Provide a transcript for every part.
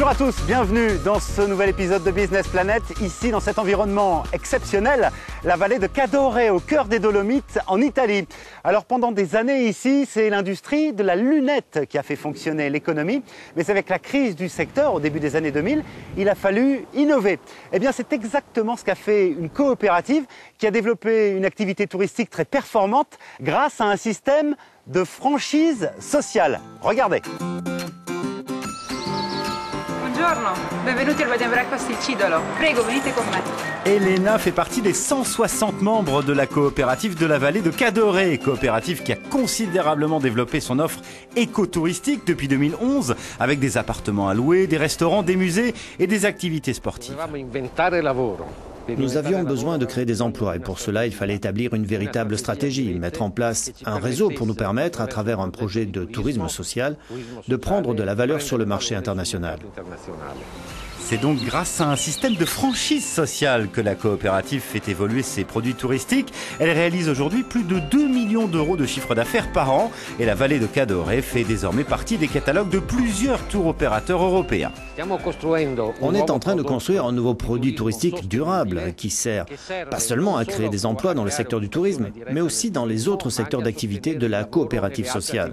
Bonjour à tous, bienvenue dans ce nouvel épisode de Business Planet, ici dans cet environnement exceptionnel, la vallée de Cadore, au cœur des Dolomites, en Italie. Alors pendant des années ici, c'est l'industrie de la lunette qui a fait fonctionner l'économie, mais avec la crise du secteur au début des années 2000, il a fallu innover. Eh bien c'est exactement ce qu'a fait une coopérative qui a développé une activité touristique très performante grâce à un système de franchise sociale. Regardez. Buongiorno, benvenuti al Bed and Breakfast Il Cidolo. Prego, venite con me. Elena fait partie des 160 membres de la coopérative de la vallée de Cadore, coopérative qui a considérablement développé son offre écotouristique depuis 2011, avec des appartements à louer, des restaurants, des musées et des activités sportives. Nous avions besoin de créer des emplois et pour cela, il fallait établir une véritable stratégie, mettre en place un réseau pour nous permettre, à travers un projet de tourisme social, de prendre de la valeur sur le marché international. C'est donc grâce à un système de franchise sociale que la coopérative fait évoluer ses produits touristiques. Elle réalise aujourd'hui plus de 2 millions d'euros de chiffre d'affaires par an et la vallée de Cadore fait désormais partie des catalogues de plusieurs tours opérateurs européens. On est en train de construire un nouveau produit touristique durable qui sert pas seulement à créer des emplois dans le secteur du tourisme, mais aussi dans les autres secteurs d'activité de la coopérative sociale.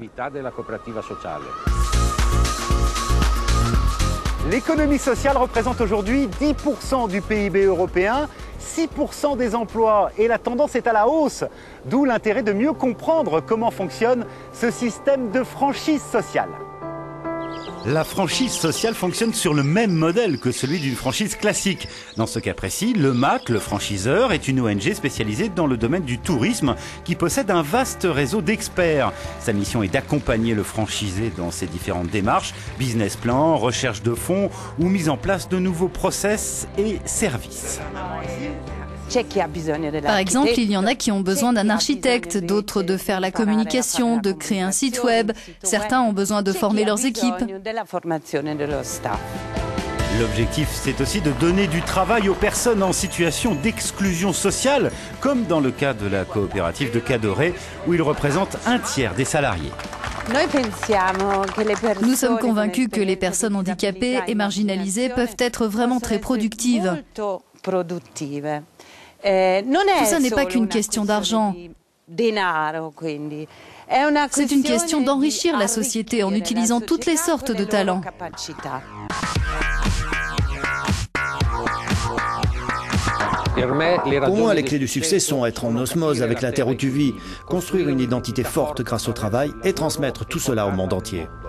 L'économie sociale représente aujourd'hui 10% du PIB européen, 6% des emplois et la tendance est à la hausse, d'où l'intérêt de mieux comprendre comment fonctionne ce système de franchise sociale. La franchise sociale fonctionne sur le même modèle que celui d'une franchise classique. Dans ce cas précis, le MAC, le franchiseur, est une ONG spécialisée dans le domaine du tourisme qui possède un vaste réseau d'experts. Sa mission est d'accompagner le franchisé dans ses différentes démarches, business plan, recherche de fonds ou mise en place de nouveaux process et services. Par exemple, il y en a qui ont besoin d'un architecte, d'autres de faire la communication, de créer un site web. Certains ont besoin de former leurs équipes. L'objectif, c'est aussi de donner du travail aux personnes en situation d'exclusion sociale, comme dans le cas de la coopérative de Cadore, où il représente un tiers des salariés. Nous sommes convaincus que les personnes handicapées et marginalisées peuvent être vraiment très productives. Tout ça n'est pas qu'une question d'argent. C'est une question d'enrichir la société en utilisant toutes les sortes de talents. Pour moi, les clés du succès sont être en osmose avec la terre où tu vis, construire une identité forte grâce au travail et transmettre tout cela au monde entier.